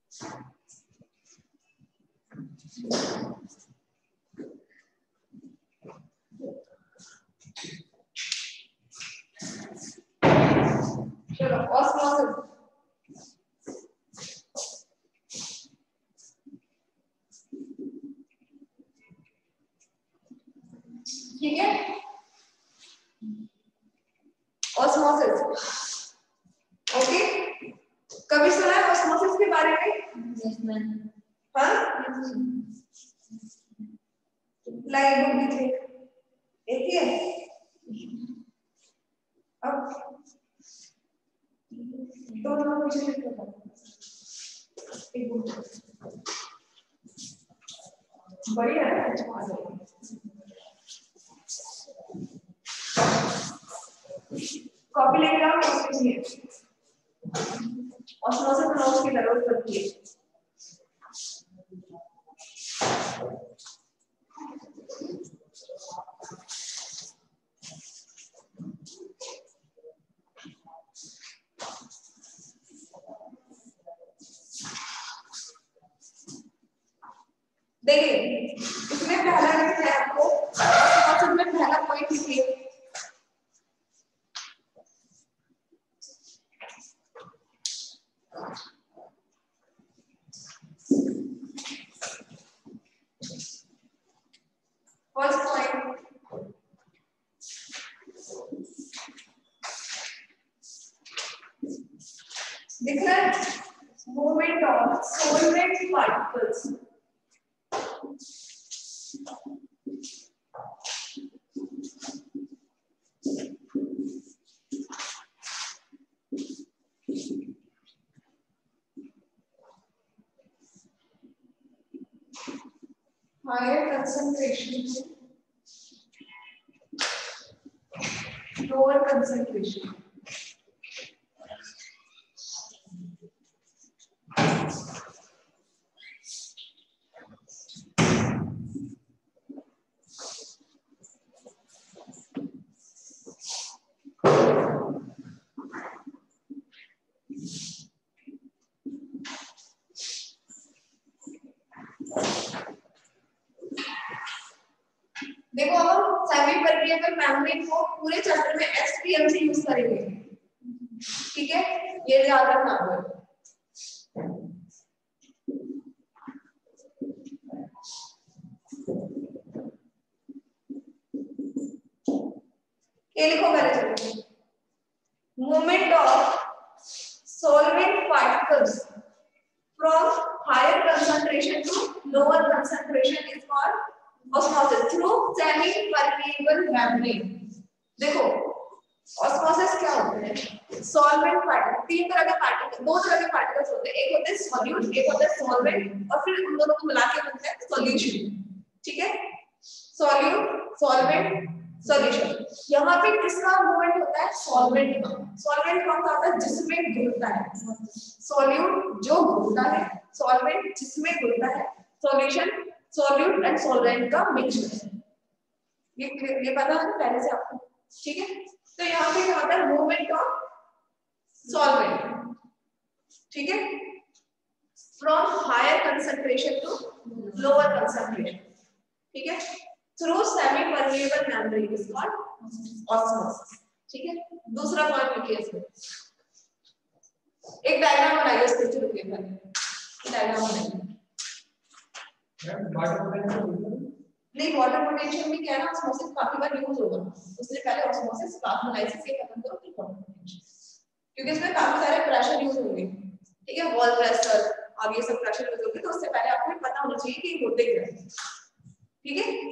चलो ऑस्मोसिस, ठीक है। ऑस्मोसिस, ओके, कभी सुना है ऑस्मोसिस के बारे में? हाँ, लाइक बुक लिखे एक ही है। अब दोनों मुझे लिख दो, एक बुक बढ़िया है, कॉपी लेके आओ, उसमें ऑस्मोसिस नोट्स की जरूरत पड़ती है। देखिए इसमें पहला है आपको ऑस्मोसिस में पहला पॉइंट लिखिए, फर्स्ट पॉइंट दिख रहा है, movement of solvent particles. Higher concentration to lower concentration. देखो अब हम सेमी परमेएबल मेम्ब्रेन को पूरे चैप्टर में एसपीएम से यूज करेंगे, ठीक है, ये याद रखना होगा। ये लिखो पहले, movement of solvent particles from higher concentration to lower concentration is called osmosis through semi-permeable membrane। देखो ऑस्मोसिस क्या होता है, सॉल्वेंट पार्टिकल, तीन तरह के पार्टिकल, दो तरह के पार्टिकल्स होते हैं, एक होते हैं सॉल्यूट, एक होता है सॉल्वेंट, और फिर उन दोनों को मिला के बनता है सॉल्यूशन, ठीक है, सॉल्यूट, सॉल्वेंट, सॉल्यूशन। यहाँ पे किसका मूवमेंट होता है, सॉल्वेंट का। सॉल्वेंट कौन सा होता है, जिसमें घुलता है, सॉल्यूट जो घुलता है, सॉल्वेंट जिसमें घुलता है, सॉल्यूशन सॉल्यूट एंड सॉल्वेंट का मिक्सचर। ये पता है पहले से आपको, ठीक है। तो यहाँ पे क्या होता है, मूवमेंट ऑफ सॉल्वेंट, ठीक है, from higher concentration to lower concentration, ठीक है, through semi permeable membrane is called osmosis, ठीक है। दूसरा पॉइंट लिखिए इसमें, एक डायग्राम बनाइए इस पिक्चर के ऊपर, डायग्राम बनाइए। नहीं, वाटर पोटेंशियल में क्या है ना, ऑस्मोसिस काफी बार यूज होगा, उससे पहले ऑस्मोसिस कार्बोलाइसिस से खत्म करो फिर वाटर पोटेंशियल, क्योंकि इसमें काफी सारे प्रेशर यूज होंगे, ठीक है, वॉल प्रेशर और ये सब प्रेशर यूज होंगे, तो उससे पहले आपको पता होना चाहिए कि होते क्या है, ठीक है।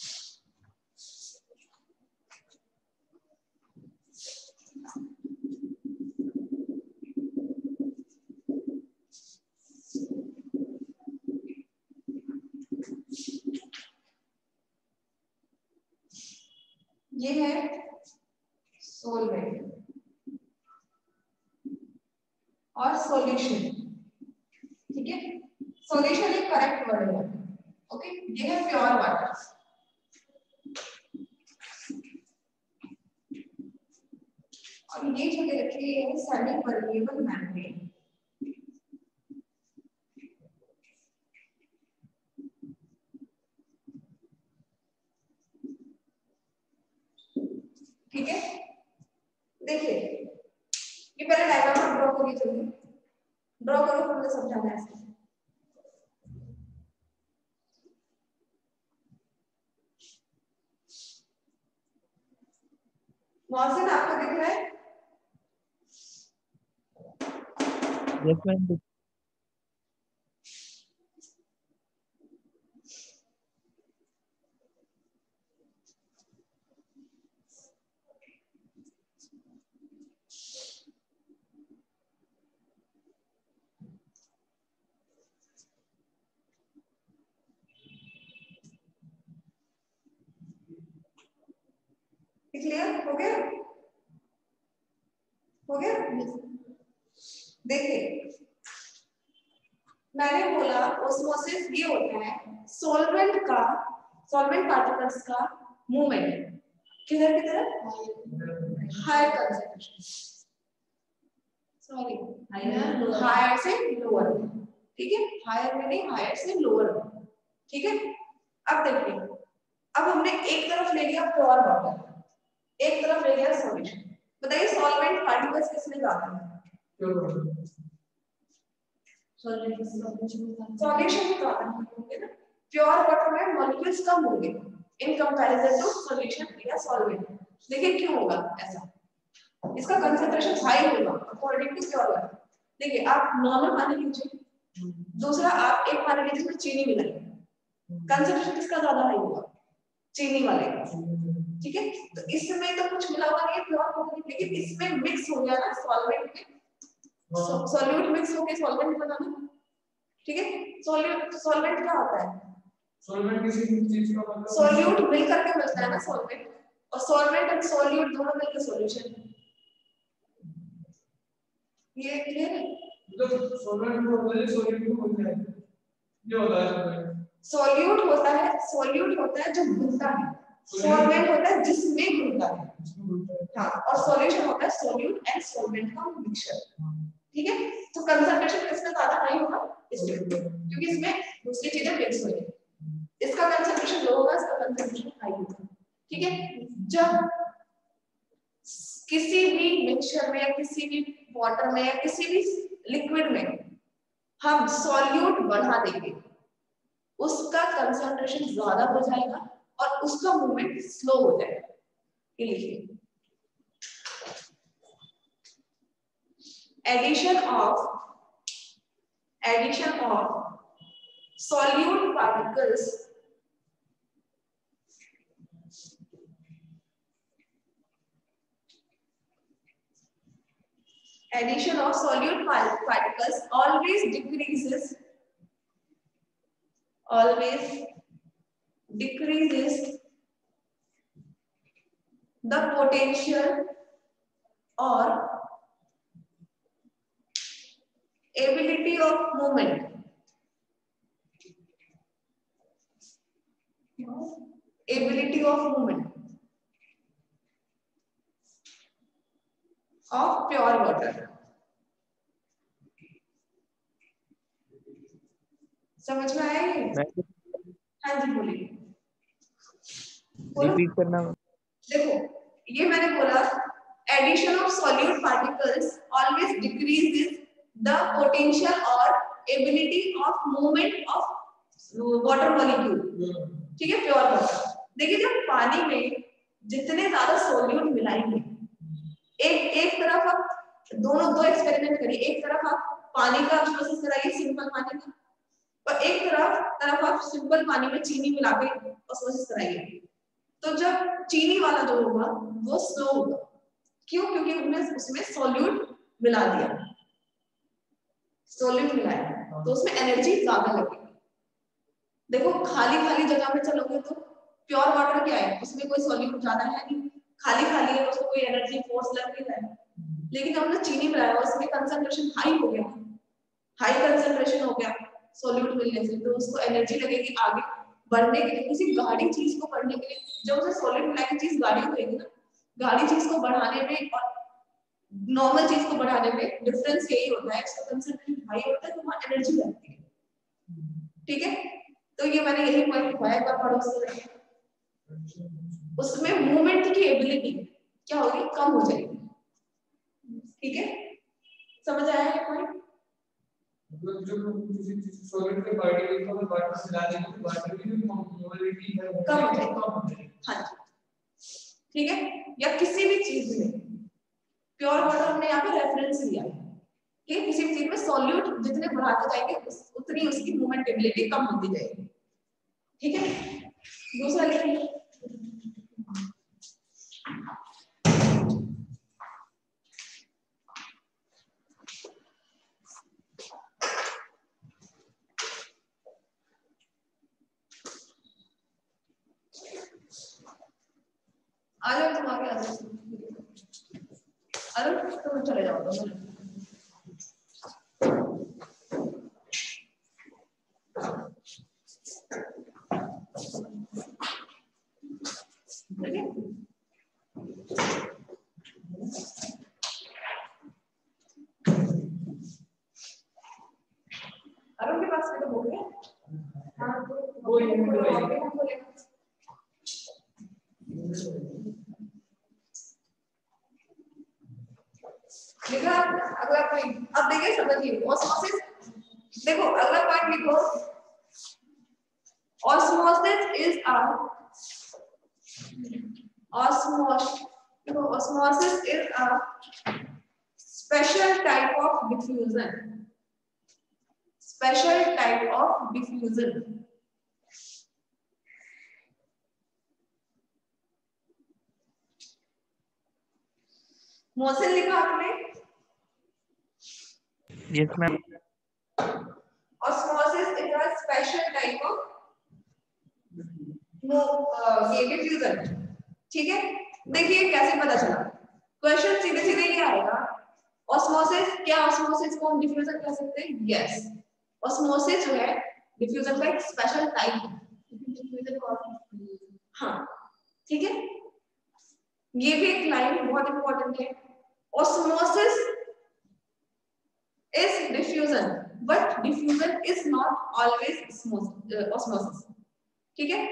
ये है सोलवेंट और सॉल्यूशन, ठीक है, सॉल्यूशन एक करेक्ट वर्ड है, ओके। ये है प्योर वाटर, और ये जो रखी है सेमी परमेएबल मेम्ब्रेन, ड्रॉ करो, फिर मुझे समझाना है ऐसे। मौसम आपको दिख रहा है? Yes ma'am. क्लियर हो गया? हो गया? देखिए मैंने बोला ओस्मोसिस ये होता है सॉल्वेंट पार्टिकल्स का मूवमेंट किधर की तरफ? हायर कंसंट्रेशन, सॉरी हायर से लोअर में, ठीक है? हायर में नहीं, हायर से लोअर में, ठीक है? अब देखिए, अब हमने एक तरफ ले लिया प्योर वाटर, एक तरफ ले लिया सॉल्यूशन। बताइए सॉल्वेंट पार्टिकल्स किसमें ज्यादा है? सॉल्यूशन में ज्यादा होंगे ना। प्योर वाटर में मॉलिक्यूल्स कम होंगे इन कंपैरिजन टू सॉल्यूशन या सॉल्वेंट। देखिए क्यों होगा ऐसा? इसका कंसंट्रेशन हाई होगा अकॉर्डिंग टू प्योर वाटर। देखिए आप नॉर्मल पानी लीजिए, दूसरा आप एक पानी लीजिए जिसमें चीनी मिलाइए, कंसंट्रेशन किसका ज्यादा हाई होगा? चीनी वाले का, ठीक है? तो इसमें तो कुछ मिला हुआ नहीं है प्योर वाटर, लेकिन इसमें मिक्स हो गया ना सॉल्वेंट में, सॉल्यूट मिक्स होके सॉल्वेंट बना ना, ठीक है? सॉल्वेंट क्या होता है? सॉल्वेंट किसी चीज का मतलब सॉल्यूट मिल करके मिलता है ना सॉल्वेंट, और सॉल्वेंट और सॉल्यूट दोनों मिलकर सॉल्यूशन। ये क्लियर है? मतलब सॉल्वेंट को बोलते हैं, सॉल्यूट को बोलते हैं, ये होता है सॉल्यूट होता है जो घुलता है, सॉल्वेंट होता है जिसमें घुलता है, हाँ, और सॉल्यूशन होता है सॉल्यूट एंड सॉल्वेंट का मिक्सचर, ठीक है? तो कंसंट्रेशन किसका ज्यादा हाई होगा? इसमें, क्योंकि इसमें दूसरी चीजें मिक्स हो रही, इसका कंसंट्रेशन लो होगा, इसका कंसंट्रेशन हाई होगा, ठीक है? जब किसी भी मिक्सचर में या किसी भी वाटर में या किसी भी लिक्विड में हम सॉल्यूट बढ़ा देंगे, उसका कंसंट्रेशन ज्यादा हो जाएगा और उसका मूवमेंट स्लो हो जाएगा। ये लिखिए, addition of solute particles always decreases the potential or ability of movement of pure water। समझ में आया ये? हाँ जी बोलिए। रिपीट करना। देखो ये मैंने बोला addition of solute particles always decreases the potential और ability of movement of water molecule, ठीक है? Pure water. देखिए जब पानी में जितने ज्यादा सॉल्यूट मिलाएंगे, एक तरफ आप दो एक्सपेरिमेंट करिए, एक तरफ आप पानी का प्रोसेस कराइए सिंपल पानी का, और एक तरफ आप सिंपल पानी में चीनी मिला के प्रोसेस कराइए। तो जब चीनी वाला जो होगा वो स्लो होगा, क्यों? क्योंकि हमने उसमें सॉल्यूट मिला दिया, सॉल्यूट मिलाया तो उसमें एनर्जी ज्यादा लगेगी। देखो खाली जगह में चलोगे तो प्योर वाटर क्या है, उसमें कोई सॉल्यूट ज्यादा है नहीं, खाली है, उसको कोई एनर्जी फोर्स लग नहीं रहा है। लेकिन हमने चीनी मिलाया, उसमें कंसंट्रेशन हाई हो गया, हाई कंसंट्रेशन हो गया सॉल्यूट मिलने से, तो उसको एनर्जी लगेगी आगे बढ़ने के लिए, किसी गाढ़ी चीज को बढ़ने के लिए। जब उसे सॉलिड मिलाएंगे चीज गाढ़ी होगी ना, गाढ़ी चीज को बढ़ाने में और नॉर्मल चीज को बढ़ाने में डिफरेंस यही होता है, इसका कंसंट्रेशन हाई होता है तो वहां एनर्जी लगती है, ठीक है? तो ये मैंने यही पॉइंट लिखवाया, एक बार पढ़ो उसको। उसमें मूवमेंट की एबिलिटी क्या होगी? कम हो जाएगी, ठीक है? समझ आया ये पॉइंट? मतलब जो किसी सॉलिड के पार्टिकल को वाटर में मिला देंगे तो वाटर की जो मोबिलिटी है वो कम हो जाएगी। हाँ ठीक है, या किसी भी चीज में प्योर वाटर हमने यहाँ पे रेफरेंस लिया है कि किसी भी चीज में सॉल्यूट जितने बढ़ाते जाएंगे उतनी उसकी मूवमेंटेबिलिटी कम होती जाएगी। ठीक है, दूसरा लिखिए। आ जाओ तुम आगे आ जाओ। अरे तुम चले जाओ तो अरुण के पास में तो हो गया। हाँ तो वो लिखा अगला पॉइंट। अब देखिए समझिए ऑस्मोसिस। देखो अगला पॉइंट लिखो, osmosis is a osmosis is a special type of diffusion. Special type of diffusion. Motion लिखा आपने? Yes, ma'am. Osmosis is a special type of diffusion. ठीक है, देखिए कैसे पता चला। क्वेश्चन सीधे सीधे ये आएगा, ऑस्मोसिस, क्या ऑस्मोसिस को हम डिफ्यूजन कह सकते हैं? यस, ऑस्मोसिस जो है डिफ्यूजन का एक स्पेशल टाइप है। डिफ्यूजन को हाँ ठीक है, ये भी एक लाइन बहुत इंपॉर्टेंट है। Osmosis is diffusion but diffusion is not always osmosis. ठीक है,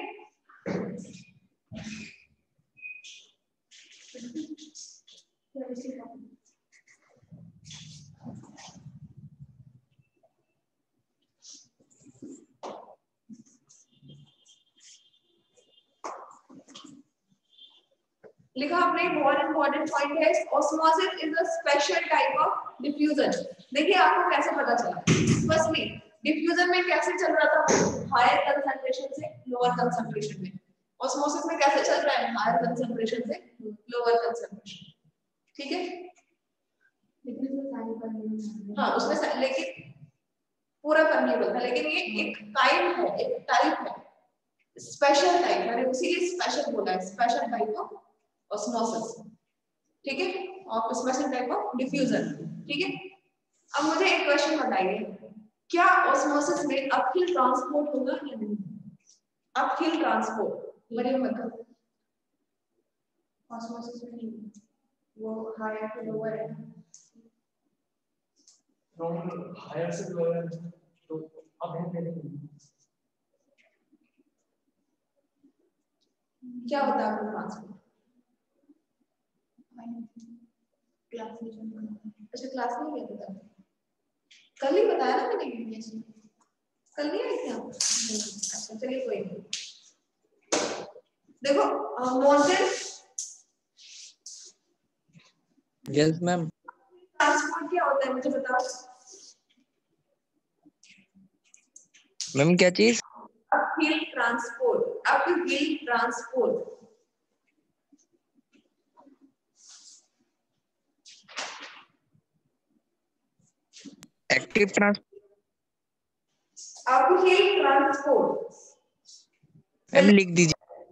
लिखा आपने, बहुत इंपॉर्टेंट पॉइंट है। Osmosis is a special type of diffusion. देखिए आपको कैसे पता चला? फर्स्टली डिफ्यूजन में कैसे चल रहा था? हायर कंसंट्रेशन से लोअर कंसंट्रेशन में। ऑस्मोसिस में कैसे चल रहा है? हायर कंसंट्रेशन से लोअर कंसंट्रेशन। ठीक है, हाँ उसमें लेकिन पूरा परमिएबल था, लेकिन ये एक काइंड है, एक टाइप है, स्पेशल टाइप। मैंने उसीलिए स्पेशल बोला है, स्पेशल टाइप ऑफ ऑस्मोसिस। ठीक है, और स्पेशल टाइप ऑफ डिफ्यूजन। ठीक है, अब मुझे एक क्वेश्चन बताइए, क्या ऑस्मोसिस में अपहिल ट्रांसपोर्ट होगा या नहीं? अपहिल ट्रांसपोर्ट मरियम मतलब ऑस्मोसिस में नहीं, वो हायर टू लोअर है। नॉर्मल हायर से लोअर तो अब हम क्या होता है अपहिल ट्रांसपोर्ट? क्लास में, अच्छा क्लास में क्या होता है? कल ही बताया ना मैंने, कल नहीं आई क्या? अच्छा चलिए कोई नहीं। देखो मोशन, Yes, ma'am. ट्रांसपोर्ट क्या होता है मुझे बताओ? मैम क्या चीज? Uphill transport, uphill transport. Active transport. Uphill transport ma'am लिख दीजिए।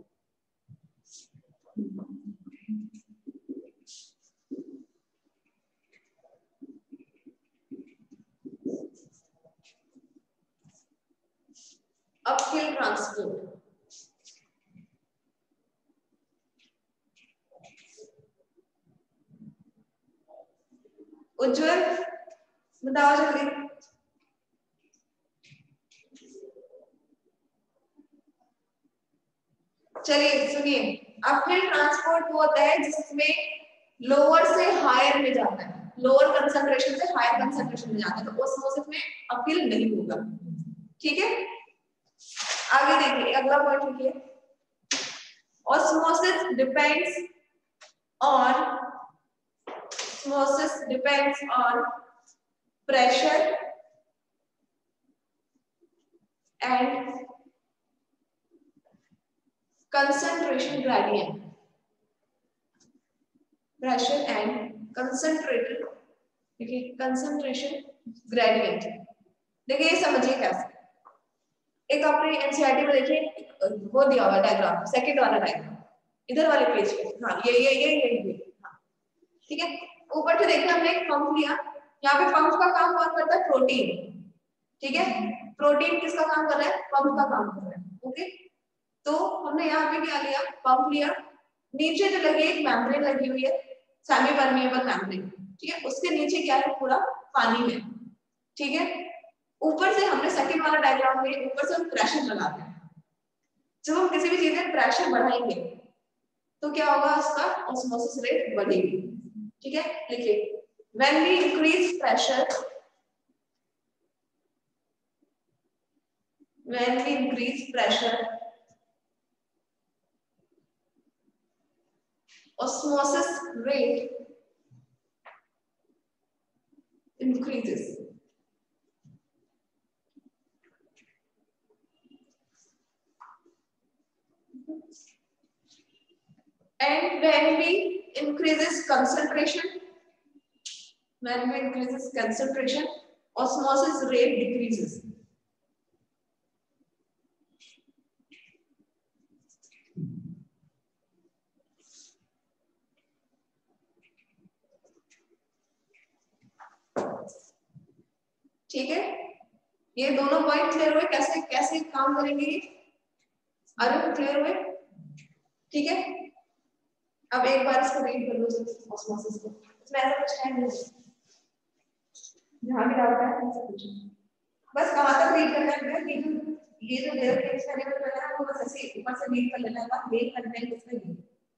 Uphill transport. उज्जवल बताओ जल्दी। चलिए सुनिए, अपहिल ट्रांसपोर्ट वो होता है जिसमें लोअर से हायर में जाता है, लोअर कंसंट्रेशन से हायर कंसंट्रेशन में जाता है, तो ऑस्मोसिस में अपील नहीं होगा। ठीक है, आगे देखिए अगला पॉइंट लिखिए, osmosis depends on pressure and concentration gradient. Pressure and concentration gradient. देखिए ये समझिए कैसे, एक आपने एनसीईआरटी में देखिए वो दिया हुआ डायग्राम, सेकंड वाला डायग्राम इधर वाले पेज पे, हाँ ये हाँ ठीक है। ऊपर से देखिए हमने एक पंप लिया, यहाँ पे पंप का काम कौन करता है, प्रोटीन। ठीक है, प्रोटीन किसका काम कर रहा है, पंप का काम कर रहा है। ओके, तो हमने यहाँ पे क्या लिया, पंप लिया, नीचे जो लगी एक मेम्ब्रेन लगी हुई है, सेमी परमिएबल मेम्ब्रेन। ठीक है, उसके नीचे क्या है, पूरा पानी है। ठीक है, ऊपर से हमने सेकंड वाला डायग्राम में ऊपर से हम प्रेशर लगाते हैं। जब हम किसी भी चीज में प्रेशर बढ़ाएंगे तो क्या होगा, उसका ऑस्मोसिस रेट बढ़ेगी। ठीक है, देखिए when we increase pressure, osmosis rate increases. And when we increases concentration, osmosis rate decreases. ठीक है, ये दोनों पॉइंट क्लियर हुए, कैसे कैसे काम करेंगे ये, अरे क्लियर हुए। ठीक है, अब एक बार इसको रीड कर लो ऑस्मोसिस को, इसमें ऐसा कुछ है नहीं, जहां भी डाउट है ऐसा कुछ बस कहां तक रीड करना है, ये जो लेयर के एक्सपेरिमेंट वगैरह वो बस ऐसे ऊपर से रीड कर लेना है, बस मेन कंटेंट इसमें नहीं।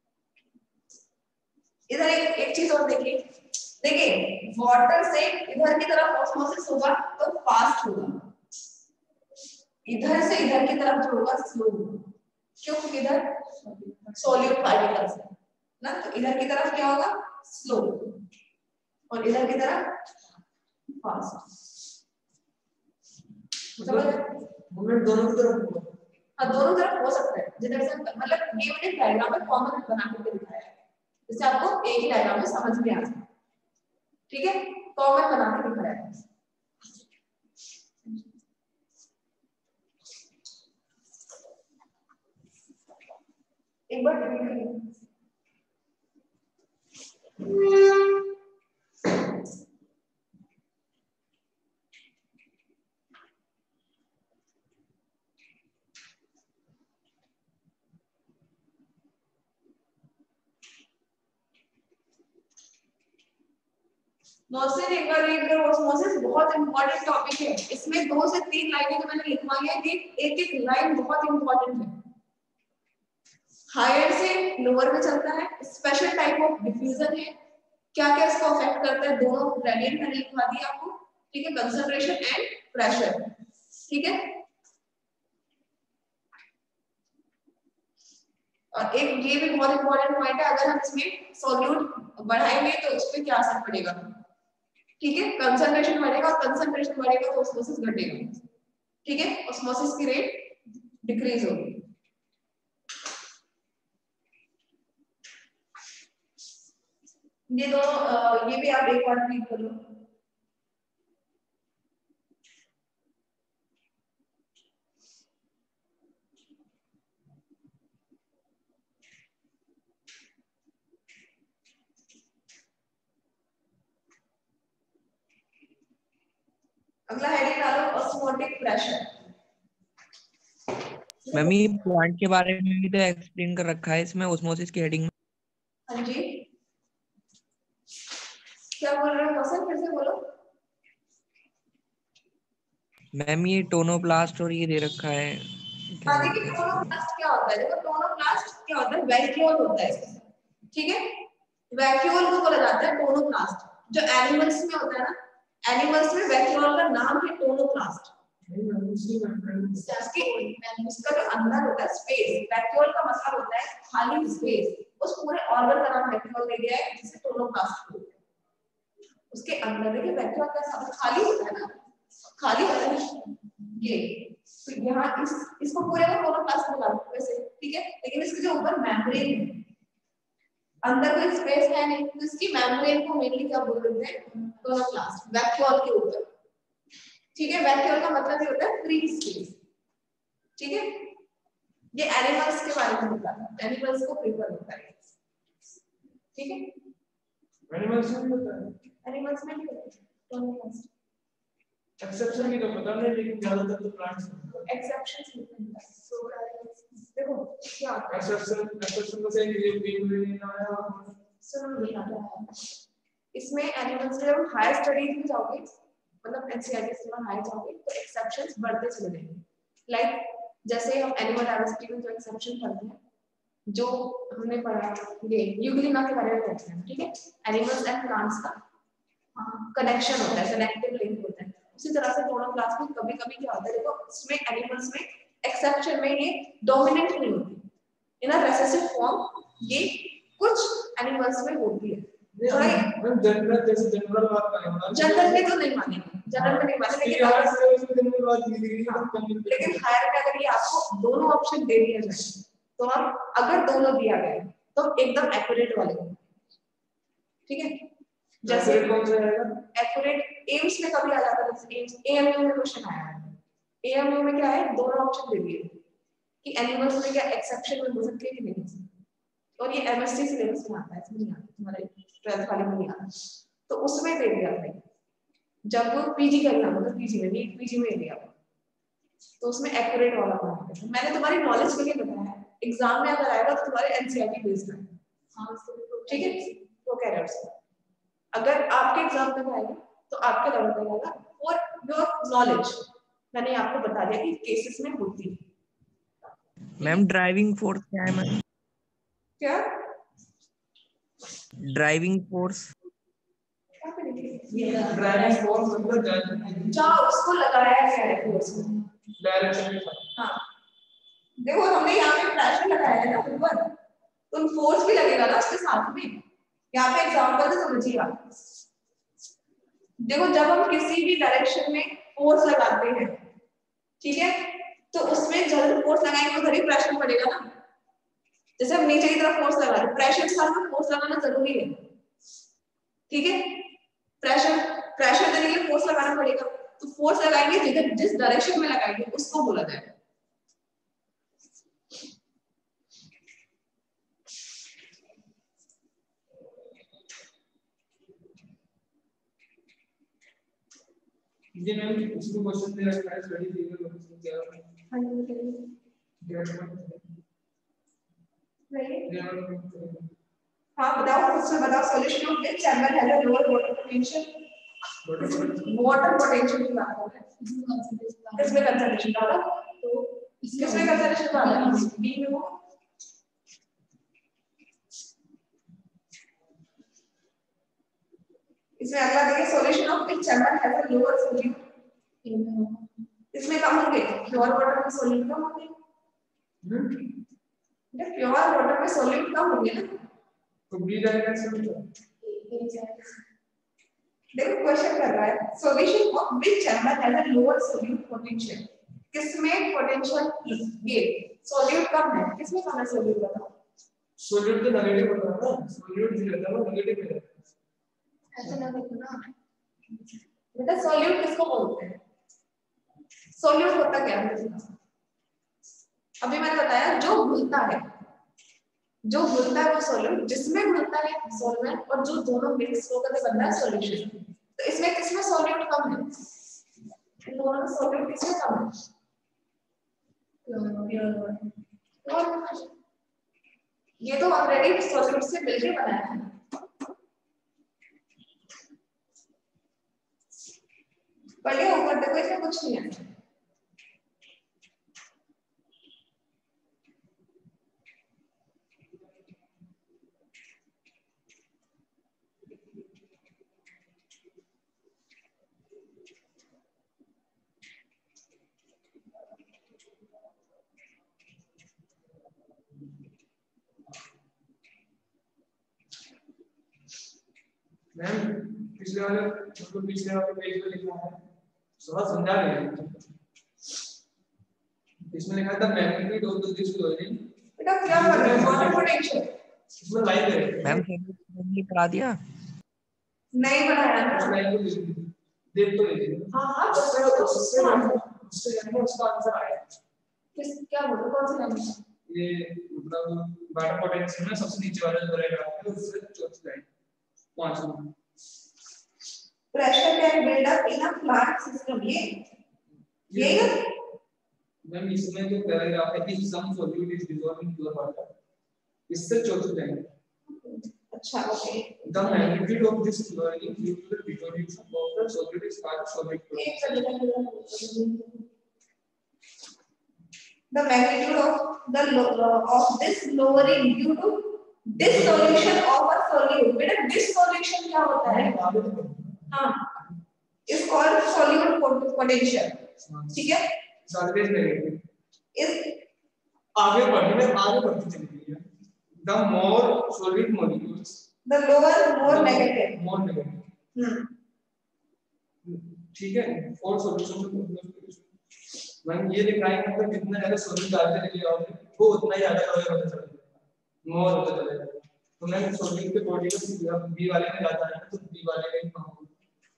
इधर एक चीज और देखिए वाटर से इधर की तरफ ऑस्मोसिस होगा तो फास्ट होगा, इधर से इधर की तरफ जो होगा स्लो होगा, क्योंकि इधर सॉल्यूट पार्टिकल्स है ना, तो इधर की तरफ क्या होगा, स्लो, और इधर की तरफ फास्ट। मूवमेंट दोनों की तरफ होगा, हाँ दोनों तरफ हो सकता है, जिधर से मतलब ये मैंने डायग्राम में कॉमन बना करके दिखाया है, जिससे आपको एक ही डायग्राम में समझ में आ जाए। ठीक है, कॉमन बना के दिखाया है। एक बार मौसम एक बार रीड करो, ऑस्मोसिस बहुत इंपॉर्टेंट टॉपिक है, इसमें 2 से 3 लाइनें जो मैंने लिखवाई है, एक एक लाइन बहुत इंपॉर्टेंट है, हायर से लोअर में चलता है, स्पेशल टाइप ऑफ डिफ्यूजन है, क्या क्या इसको अफेक्ट करता है, दोनों ग्रेडियंट मैंने लिखवा दिया आपको। ठीक है, कंसंट्रेशन एंड प्रेशर। ठीक है, और एक ये भी बहुत इंपॉर्टेंट पॉइंट है, अगर हम इसमें सॉल्यूट बढ़ाएंगे तो उस पर क्या असर पड़ेगा। ठीक है, कंसंट्रेशन बढ़ेगा, और कंसंट्रेशन बढ़ेगा तो ऑस्मोसिस घटेगा। ठीक है, ऑस्मोसिस की रेट डिक्रीज होगी। ये दोनों ये भी आप एक बार रीड कर लो। अगला हेडिंग डालो, ऑस्मोटिक प्रेशर। मैम ये प्लांट के बारे में भी तो एक्सप्लेन कर रखा है इसमें ऑस्मोसिस की हेडिंग में। हाँ जी, क्या बोल रहे हो वसंत, फिर से बोलो। मैम ये टोनोप्लास्ट और ये दे रखा है। हाँ देखिए, टोनोप्लास्ट क्या होता है, देखो टोनोप्लास्ट क्या होता है, वैक्यूल होता है। ठीक है, वैक्यूल को बोला जाता है टोनोप्लास्ट। जो एनिमल्स में होता है ना, एनिमल्स में वैक्यूल का नाम है टोनोप्लास्ट। उसका जो अंदर होता है स्पेस, वैक्यूल का मतलब होता है खाली स्पेस, उस पूरे ऑर्गन का नाम वैक्यूल दे दिया है जिसे टोनोप्लास्ट बोलते हैं। उसके अंदर देखिए वैक्यूल का सब खाली होता है ना, खाली होता है ये, तो यहाँ इसको पूरे को टोनोप्लास्ट बोला वैसे, ठीक है, लेकिन इसके जो ऊपर मेम्ब्रेन है, अंदर कोई स्पेस है नहीं, तो इसकी मेम्ब्रेन को मेनली क्या बोलते हैं, टोनोप्लास्ट, वैक्यूल के ऊपर, ठीक है। वैक्यूल का मतलब ये होता है फ्री स्पेस, ठीक है। ये एनिमल्स के बारे में बताता है, एनिमल्स को प्रेफर होता है, ठीक है। एनिमल्स में होता है, एनिमल्स में नहीं होता टोनोप्लास्ट, एक्सेप्शन की तो पता नहीं, लेकिन ज्यादातर तो प्लांट्स में एक्सेप्शंस होते हैं। देखो क्या एक्सेप्शन को से ये नहीं आया, सुनो नहीं आता है इसमें। एनिमल्स में जब हायर स्टडीज में जाओगे, मतलब एनसीईआरटी से हायर जाओगे, तो एक्सेप्शंस बढ़ते चले जाएंगे। लाइक जैसे हम एनिमल डाइवर्सिटी में जो एक्सेप्शन पढ़ते हैं, जो हमने पढ़ा ये यूग्लिना के बारे में पढ़ते हैं, ठीक है। एनिमल्स एंड प्लांट्स का कनेक्शन होता है, कनेक्टिव लिंक होता है। उसी तरह से टोनोप्लास्ट में कभी-कभी क्या होता है, देखो इसमें एनिमल्स में एक्सेप्शन में ये डोमिनेंट नहीं होती, इन अ रिसेसिव फॉर्म ये कुछ एनिमल्स में होती है। जनरल जैसे जनरल बात करें, जनरल में तो नहीं मानेंगे, जनरल में नहीं मानेंगे, लेकिन हायर से जनरल बात की गई है, लेकिन हायर में अगर ये आपको दोनों ऑप्शन दे दिया जाए, तो आप अगर दोनों दिया गया तो एकदम एक्यूरेट वाले, ठीक है। जैसे कौन सा रहेगा, एक्यूरेट एम्स में कभी आ जाता है, एम्स एएमयू में क्वेश्चन आया है, एएमयू में क्या है, दोनों ऑप्शन दे दिए कि एनिमल्स में क्या एक्सेप्शन में हो सकती है कि नहीं हो सकती, और ये एमएसटी सिलेबस में आता है, इसमें नहीं आता, तुम्हारे 12th वाले में नहीं आता, तो उसमें दे दिया था जब वो पीजी का एग्जाम होता, पीजी में नहीं, पीजी में दिया, तो उसमें एक्यूरेट वाला पढ़ा था। मैंने तुम्हारी नॉलेज के लिए बताया, एग्जाम में अगर आएगा तो तुम्हारे एनसीईआरटी बेस्ड है, ठीक है, वो कह रहे हैं। अगर आपके एग्जाम तक आएगा तो आपके लेवल पर आएगा, और योर नॉलेज मैंने आपको बता दिया कि केसेस में होती है। मैम ड्राइविंग फोर्स क्या है मैम? क्या ड्राइविंग फोर्स? ड्राइविंग फोर्स मतलब जहाँ उसको लगाया गया है फोर्स में, डायरेक्शन में, हाँ देखो हमने यहाँ पे प्रेशर लगाया है ना ऊपर, तो फोर्स भी लगेगा ना उसके साथ में। यहाँ पे एग्जांपल से समझिए आप, देखो जब हम किसी भी डायरेक्शन में फोर्स लगाते हैं, ठीक है, तो उसमें जब फोर्स लगाएंगे उधर ही प्रेशर पड़ेगा ना। जैसे हम नीचे की तरफ फोर्स लगा रहे हैं, प्रेशर के साथ में फोर्स लगाना जरूरी है, ठीक है। प्रेशर देने के लिए फोर्स लगाना पड़ेगा, तो फोर्स लगाएंगे जिधर जिस डायरेक्शन में लगाएंगे उसको बोला जाएगा। ये मैंने इसमें क्वेश्चन दे रखा है, स्टडी दी है लोकेशन क्या है, हां जी बताइए। हाँ बताओ, क्वेश्चन बताओ। Solution of which chamber has a lower water potential, water potential की बात कर रहे हैं, इसमें कंसंट्रेशन डाला, तो इसमें कंसंट्रेशन डाला बी में वो इसमें अगला देखिए, solution of which chamber has a lower solute, इसमें कम होंगे, प्योर वाटर में सॉल्यूट कम होंगे, जब प्योर वाटर में सॉल्यूट कम होंगे ना, तो बी जाएगा इसमें। देखो क्वेश्चन कर रहा है, solution of which chamber has a lower solute potential, किसमें पोटेंशियल ये सॉल्यूट कम है, किसमें कम है सॉल्यूट बताओ। सॉल्यूट तो नेगेटिव होता है ना, सॉल्यूट जो रहता है वो नेगेटिव है, ऐसा ना देखो ना बेटा, सॉल्यूट किसको बोलते हैं, सॉल्यूट होता क्या है, अभी मैंने बताया जो घुलता है, जो घुलता है वो सॉल्यूट, जिसमें घुलता है सॉल्वेंट, और जो दोनों मिक्स होकर बनता है सॉल्यूशन। तो इसमें किसमें सॉल्यूट कम है, इन दोनों में सॉल्यूट किसमें कम है, ये तो ऑलरेडी सॉल्यूट से मिलकर बनाया है, पढ़िए ऊपर देखो, इसमें कुछ नहीं है। पिछले वाले पेज पे लिखा है, थोड़ा समझा लीजिए। इसमें लिखा था magnitude of the this flooring. बेटा क्या कर रहे हो, वाटर पोटेंशियल इसमें लाइन है मैम सही करा दिया, नहीं बनाया ना, उस लाइन को देख तो लीजिए। हाँ हाँ उससे उसका आंसर आया। किस क्या बोलो, कौन सी लाइन? ये मतलब वाटर पोटेंशियल में सबसे नीचे वाला जो पैराग्राफ है उससे चौथी लाइन 5 नंबर। Pressure can build up in a plant system, ये ना मैम इसमें जो पैराग्राफ है कि some solute is dissolved in pure water, इससे चौथी लाइन। अच्छा okay. The magnitude of this flooring due to the dissolution of the solute is far solute. The magnitude of this lowering due to dissolution of a solute। बेटा dissolution क्या होता है? हाँ, is called solute potential, ठीक है? Service में इस आगे बढ़ती चली गई है। The more solid molecules, the lower more negative, more negative। ठीक है, और सॉल्यूशन मैंने ये लिखा है मतलब जितना ज्यादा सॉल्यूट डालते चले जाओगे वो उतना ही ज्यादा लोहे होता चला जाएगा, मोर होता चला जाएगा। तो मैं सॉल्यूट के बॉडी को बी वाले में जाता है तो बी वाले में ही पाऊंगा।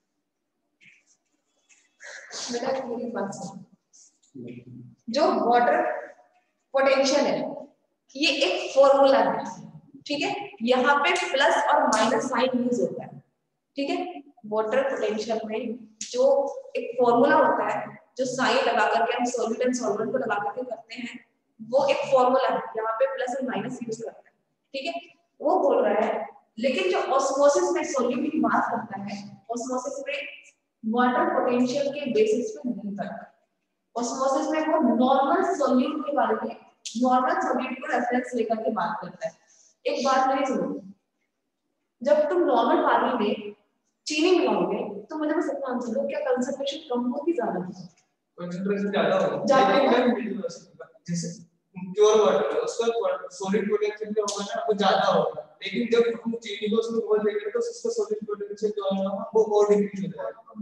बेटा मेरी बात सुन, जो वाटर पोटेंशियल है ये एक फॉर्मूला है, ठीक है? यहाँ पे प्लस और माइनस साइन यूज होता है, ठीक है? वाटर पोटेंशियल में जो एक फॉर्मूला होता है, जो साइन लगा करके हम सॉल्यूट एंड सॉल्वेंट को लगा करके करते हैं, वो एक फॉर्मूला है, यहाँ पे प्लस और माइनस यूज करते हैं, ठीक है? वो बोल रहा है। लेकिन जो ऑस्मोसिस में सॉल्यूट की बात करता है, ऑस्मोसिस में वाटर पोटेंशियल के बेसिस पे नहीं करता। ऑस्मोसिस में वो नॉर्मल सॉल्यूट के बारे में, नॉर्मल सॉल्यूट को रेफरेंस लेकर के बात करता है। एक बात मेरी सुनो, जब तुम नॉर्मल पानी में चीनी मिलाओगे तो मुझे बस इतना आंसर दो, क्या कंसंट्रेशन कम होगी ज्यादा होगी? कंसंट्रेशन ज्यादा होगा, जैसे प्योर वाटर है उसका सॉलिड पोटेंशियल जो होगा ना वो ज्यादा होगा, लेकिन जब हम चीनी को उसमें घोल देंगे तो उसका सॉलिड पोटेंशियल जो होगा वो और डिक्रीज हो जाएगा।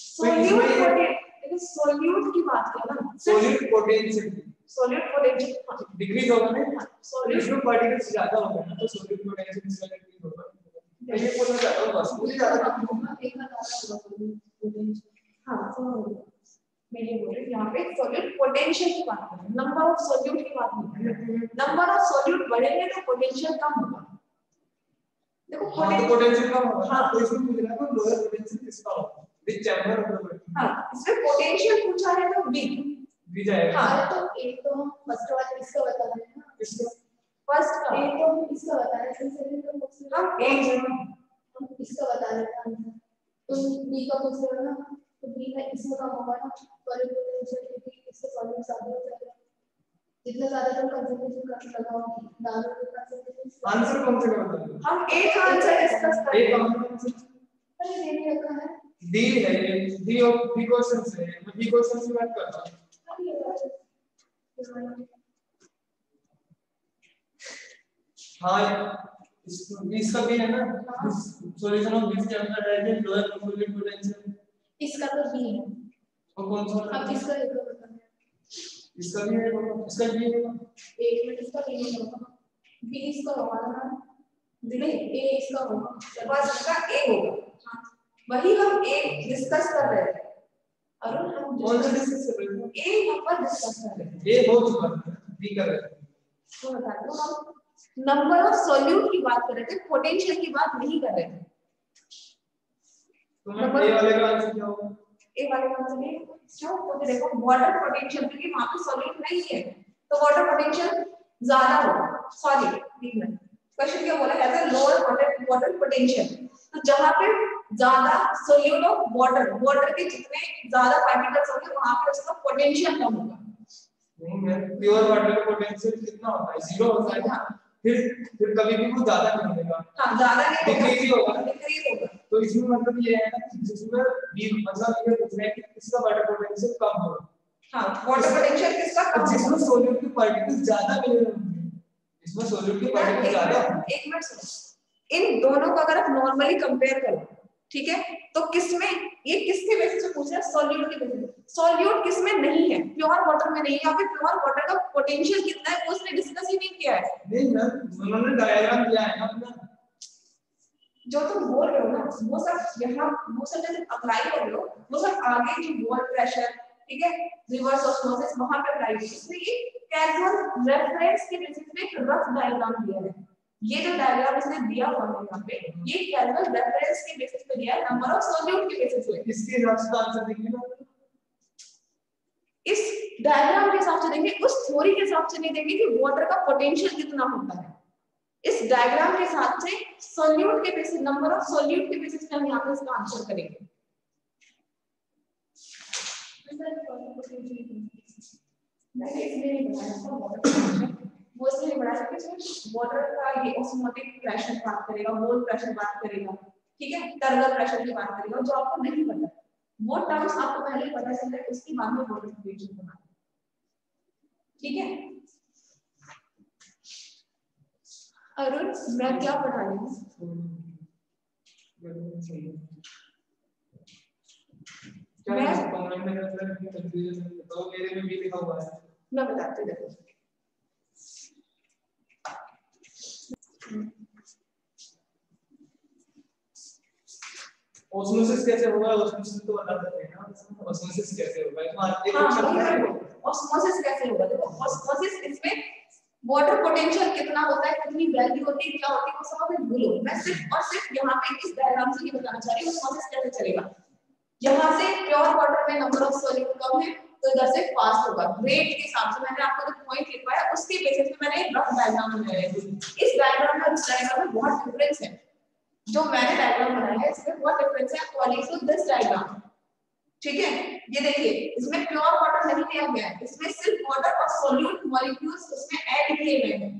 सॉल्यूट की बात करें ना, सॉलिड पोटेंशियल डिक्रीज होगा ना, सॉल्यूट पार्टिकल्स ज्यादा होगा ना तो सॉलिड पोटेंशियल इसका डिक्रीज होगा। ये बोलना चाहता हूं बस, मुझे ज्यादा होगा, एक ना ज्यादा होगा। हां समझ मैं ये बोल रही हूं, यहाँ पे सॉल्यूट पोटेंशियल की बात कर रहे हैं, नंबर ऑफ सॉल्यूट की बात नहीं कर रहे। नंबर ऑफ सॉल्यूट बढ़ेंगे तो पोटेंशियल कम होगा। देखो पोटेंशियल कम होगा, हां तो इसमें पूछ रहा है लोअर पोटेंशियल किसका होगा, which chamber of the body. हां इसमें पोटेंशियल पूछा है तो बी जाएगा। हां तो एक तो फर्स्ट वाला इसका बता रहे हैं ना, इसका फर्स्ट का एक तो इसका बता रहे हैं, सेकंड का पूछ रहे हैं, हम इसका बता रहे हैं आंसर, तो बी का पूछ रहे हो ना, तो बी में इसमें कम होगा ना, सॉलिड पोटेंशियल क्योंकि इससे सॉल्यूट ज्यादा हो जाएगा। जितना ज्यादा तुम कंसंट्रेशन कर लगाओगे डालो तो कंसंट्रेशन। आंसर कौन से का बता दो, हम एक आंसर डिस्कस कर एक आंसर अरे ये नहीं रखा है, डी है, डी ऑफ डी क्वेश्चन से मैं डी क्वेश्चन से बात कर रहा हूं। हां इसका भी है ना, सॉल्यूशन ऑफ दिस चैप्टर है लोअर सॉलिड पोटेंशियल, इसका तो बी है। और कौन सा अब इसका एक बता दो, इसका भी है, इसका भी है, एक मिनट इसका भी होगा, बी इसका होगा ना, नहीं ए इसका होगा, बस इसका ए होगा। हां वही हम ए डिस्कस कर रहे थे अरुण, हम कौन सा डिस्कस कर रहे थे, ए यहाँ पर डिस्कस कर रहे थे, ए हो चुका है, बी कर रहे थे। तो बता दो, हम नंबर ऑफ सॉल्यूट की बात कर रहे थे, पोटेंशियल की बात नहीं कर रहे थे। तो मैं ए वाले का आंसर क्या होगा, ए वाले का आंसर नहीं क्यों, तो देखो वाटर पोटेंशियल क्योंकि वहां पे सॉल्यूट नहीं है तो वाटर पोटेंशियल ज्यादा होगा। सॉरी क्वेश्चन क्या बोला है, लोअर वाटर पोटेंशियल, तो जहां पे ज्यादा सॉल्यूट ऑफ वाटर के जितने ज्यादा पार्टिकल्स होंगे वहां पे उसका पोटेंशियल कम होगा। नहीं मैं प्योर वाटर का पोटेंशियल कितना होता है, जीरो होता है, फिर कभी भी वो ज्यादा नहीं होगा। हां ज्यादा नहीं होगा, डिक्रीज होगा। तो इसमें मतलब ये है ना कि जिसमें बी मतलब ये पूछ रहे हैं कि किसका वाटर पोटेंशियल कम होगा। हां वाटर पोटेंशियल किसका कम, जिसमें सॉल्यूट के पार्टिकल्स ज्यादा मिले होंगे, इसमें सॉल्यूट के पार्टिकल्स ज्यादा। एक मिनट सुनो, इन दोनों को अगर आप नॉर्मली कंपेयर करो ठीक है, तो किसमें, ये किसके बेसिस पे पूछ रहा है, सॉल्यूट के बेसिस पे। सॉल्यूट किसमें नहीं है, प्योर वाटर में नहीं है, या फिर प्योर वाटर का पोटेंशियल कितना है वो उसने डिस्कस ही नहीं किया है। नहीं ना, उन्होंने डायग्राम दिया है ना अपना, जो तुम बोल रहे हो ना वो सब यहाँ, वो सब जब अप्लाई कर रहे हो वो सब आगे जो वॉल प्रेशर, ठीक है, रिवर्स ऑस्मोसिस वहां पे अप्लाई है। इसमें ये कैजुअल रेफरेंस के बेसिस पे एक रफ डायग्राम दिया है। ये जो डायग्राम इसने दिया हुआ है यहाँ पे, ये कैजुअल रेफरेंस के बेसिस पे दिया है, नंबर ऑफ सॉल्यूट के बेसिस पे। इसके हिसाब से आंसर देंगे ना, इस डायग्राम के हिसाब से देंगे, उस थ्योरी के हिसाब से नहीं देंगे कि वाटर का पोटेंशियल कितना होता है। इस डायग्राम के साथ से सॉल्यूट के बेसिस, नंबर ऑफ सॉल्यूट के बेसिस पे हम यहाँ पे इसका आंसर करेंगे। मैंने इसलिए नहीं बताया था वाटर, वो इसलिए बताया कि इसमें वाटर का ये ऑस्मोटिक प्रेशर बात करेगा, मोल प्रेशर बात करेगा, ठीक है, टर्बुलेंट प्रेशर की बात करेगा, जो आपको नहीं पता वो टर्म्स आपको पहले पता चल रहा है, उसके बाद में वाटर इक्वेशन बनाना, ठीक है। अरुण मैं क्या पढ़ा रही हूँ, मेरे में भी लिखा हुआ है, मैं बताती हूँ। ऑस्मोसिस कैसे होगा, ऑस्मोसिस तो बता देते हैं ना, ऑस्मोसिस कैसे होगा, एक ऑप्शन है ऑस्मोसिस कैसे होगा। देखो ऑस्मोसिस, इसमें वाटर पोटेंशियल कितना होता है, कितनी वैल्यू होती है, क्या होती है, वो सब अभी भूलो। मैं सिर्फ और सिर्फ यहाँ पे इस डायग्राम से ये बताना चाह रही हूँ ऑस्मोसिस कैसे चलेगा। यहाँ से प्योर वाटर में नंबर ऑफ सॉल्यूट कम है तो इधर से फास्ट होगा, रेट के हिसाब से। मैंने आपको जो पॉइंट लिखवाया उसके बेसिस पे मैंने एक रफ डायग्राम बनाया है। इस डायग्राम में, इस डायग्राम में बहुत डिफरेंस है। जो मैंने डायग्राम बनाया है इसमें बहुत डिफरेंस है अकॉर्डिंग टू दिस डायग्राम, ठीक है। ये देखिए, इसमें प्योर वाटर नहीं लिया गया है, इसमें सिर्फ वाटर और सॉल्यूट मॉलिक्यूल्स उसमें ऐड किए गए हैं,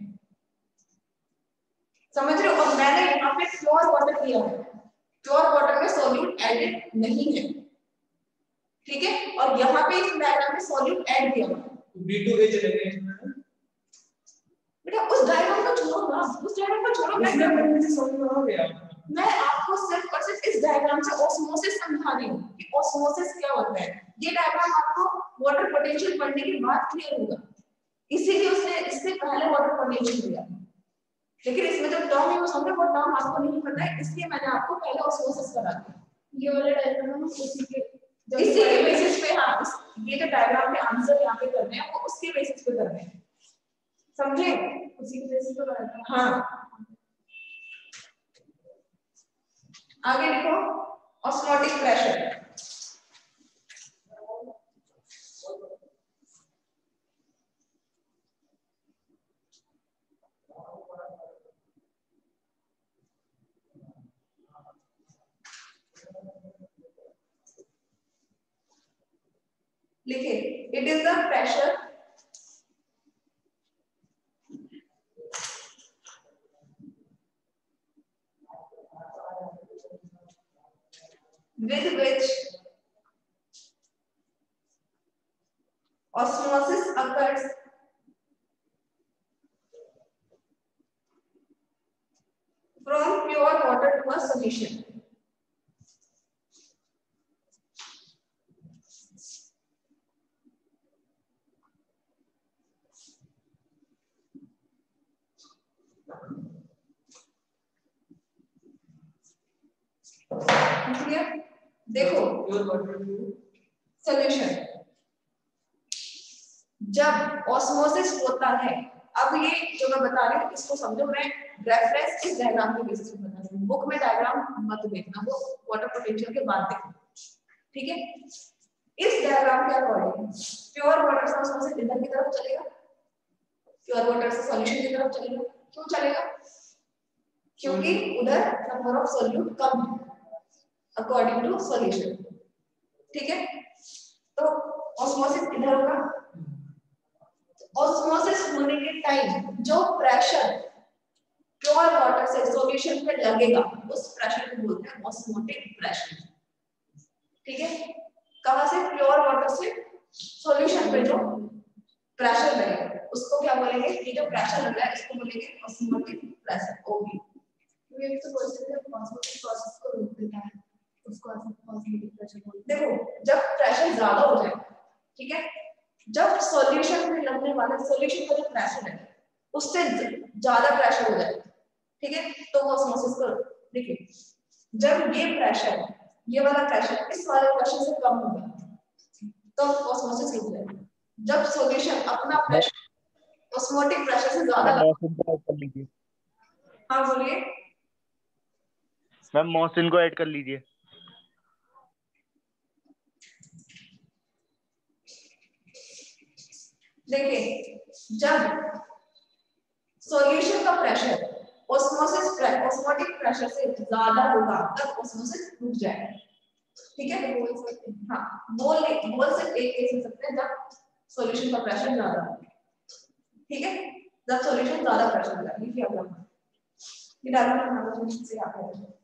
समझ रहे हो। और मैंने यहाँ पे प्योर वाटर लिया है, प्योर वाटर में सॉल्यूट एडेड नहीं है, ठीक है। और यहाँ पे इस डायग्राम में सॉल्यूट ऐड किया हुआ है। B2A चलेंगे इसमें बेटा उस डायग्राम को छोड़ो ना, उस डायग्राम को छोड़ो। मैं आपको सिर्फ और सिर्फ इस डायग्राम से ऑस्मोसिस समझा रही हूँ कि ऑस्मोसिस क्या होता है। ये डायग्राम आपको वाटर पोटेंशियल पढ़ने के बाद क्लियर होगा, इसीलिए उसने इससे पहले वाटर पोटेंशियल दिया। लेकिन इसमें जो टर्म यूज होता है वो टर्म आपको नहीं पता है, इसलिए मैंने आपको पहले ऑस्मोसिस करा दिया। ये वाला डायग्राम उसी के बेसिस पे, हाँ ये जो डायग्राम के आंसर यहाँ पे करने हैं वो उसके बेसिस पे करने हैं, समझे, उसी के बेसिस पे कराते हैं। हाँ आगे लिखो, ऑस्मोटिक प्रेशर। लिखे, it is the pressure with which osmosis occurs from pure water to a solution. देखो सॉल्यूशन, जब ऑस्मोसिस होता है, अब ये जो मैं बता रही हूँ इसको समझो, मैं रेफरेंस इस डायग्राम के बेसिस पे बता रही हूँ, बुक में डायग्राम मत देखना, वो वाटर पोटेंशियल के बाद देखना, ठीक है। इस डायग्राम के अकॉर्डिंग प्योर वाटर से ऑस्मोसिस इधर की तरफ चलेगा, प्योर वाटर से सॉल्यूशन की तरफ चलेगा। क्यों चलेगा? क्योंकि उधर नंबर ऑफ सॉल्यूट कम है अकॉर्डिंग टू सॉल्यूशन, ठीक है। तो ऑस्मोसिस इधर होगा, ऑस्मोसिस होने के टाइम जो प्रेशर प्योर वाटर से सॉल्यूशन पे लगेगा उस प्रेशर को बोलते हैं ऑस्मोटिक प्रेशर, ठीक है। कहां से? प्योर वाटर से सॉल्यूशन पे जो प्रेशर लगेगा उसको क्या बोलेंगे? ये जो प्रेशर लग रहा है इसको बोलेंगे ऑस्मोटिक प्रेशर, ओबी। ये तो बोलते हैं ऑस्मोटिक प्रोसेस को रोक देता है, उसको ऑस्मोटिक प्रेशर बोलते हैं। देखो जब प्रेशर ज्यादा हो जाए, ठीक है, जब सॉल्यूशन में लगने वाला सॉल्यूशन का जो प्रेशर है उससे ज्यादा प्रेशर हो जाए, ठीक है, तो वो ऑस्मोसिस को देखिए जब ये प्रेशर, ये वाला प्रेशर इस वाले प्रेशर से कम होगा तो ऑस्मोसिस रुक जाएगा। जब सॉल्यूशन अपना प्रेशर ऑस्मोटिक प्रेशर से ज्यादा कर लीजिए। हाँ बोलिए मैम मॉसिन को ऐड कर लीजिए। देखिए जब सॉल्यूशन का प्रेशर ऑस्मोटिक प्रेशर से ज्यादा होगा तब ऑस्मोसिस रुक जाएगा, ठीक है। बोल सकते हैं, हाँ बोल सकते एक केस हो सकते हैं जब सॉल्यूशन का प्रेशर ज्यादा हो, ठीक है, जब सॉल्यूशन ज्यादा प्रेशर होगा लिखिए आप ये डायग्राम से आप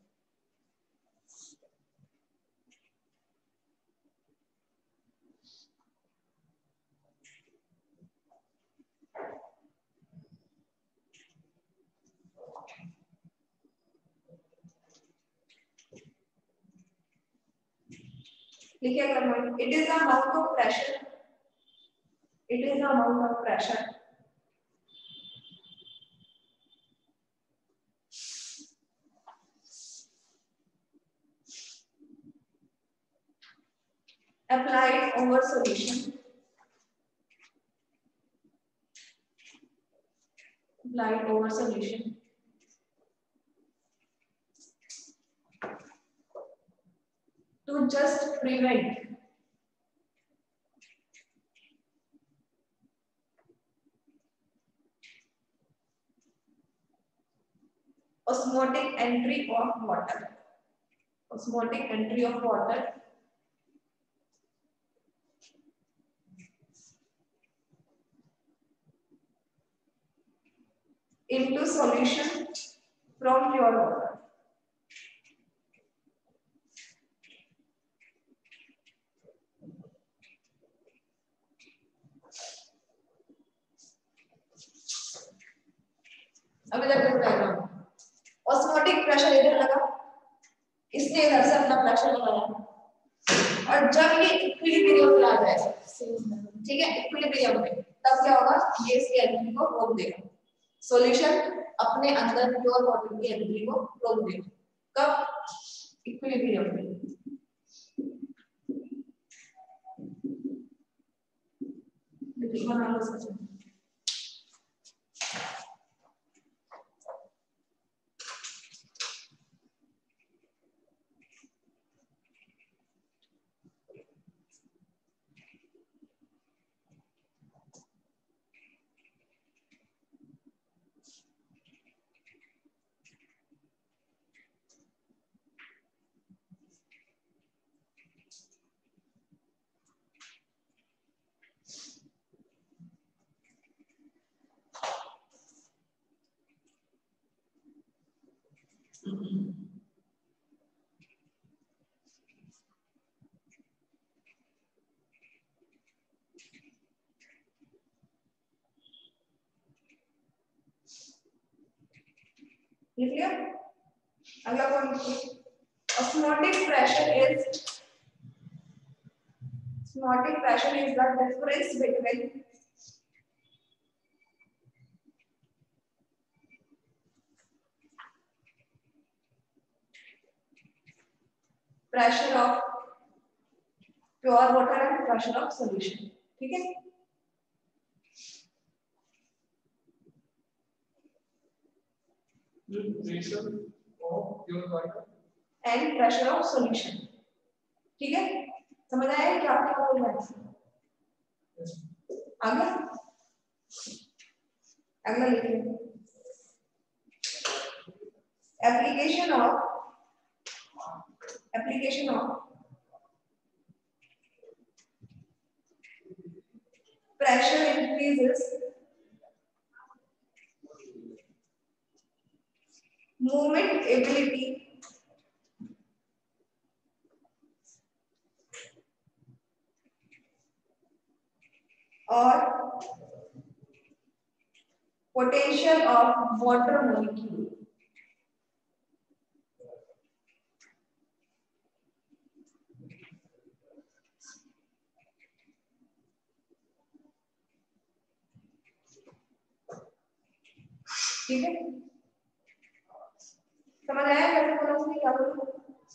लिखिए अगर it is the amount of pressure, it is the amount of pressure applied over solution, applied over solution to just prevent osmotic entry of water, osmotic entry of water into solution from pure water. अभी तक diagram osmotic pressure इधर लगा, इसने इधर से अपना pressure लगाया और जब ये इक्विलिब्रियम पे आ जाएगा, ठीक है, इक्विलिब्रियम पे तब क्या होगा, ये इसकी एनर्जी को रोक देगा, सॉल्यूशन अपने अंदर प्योर वाटर की एनर्जी को रोक देगा। कब? इक्विलिब्रियम पे। बना लो इसको। लिख लिया? अगला point, osmotic pressure is the difference between pressure of pure water and pressure of solution, ठीक है। pressure of pure water and pressure of solution, ठीक है, समझ आया क्या क्या बोल रहा है? आगे अगला लिखिए, application of pressure increases movement ability or potential of water molecule. ठीक है, समझ आया कैसे बोला उसने, क्या बोला?